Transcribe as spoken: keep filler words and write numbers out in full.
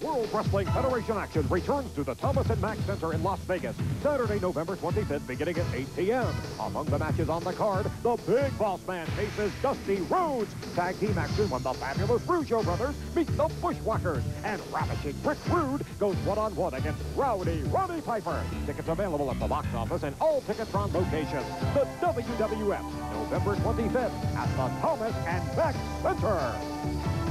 World Wrestling Federation action returns to the Thomas and Mack Center in Las Vegas, Saturday, November twenty-fifth, beginning at eight p m Among the matches on the card, the Big Bossman faces Dusty Rhodes. Tag team action when the fabulous Rougeaus brothers meet the Bushwhackers. And Ravishing Rick Rude goes one-on-one against Rowdy Roddy Piper. Tickets available at the box office and all Ticketron locations. The W W F, November twenty-fifth, at the Thomas and Mack Center.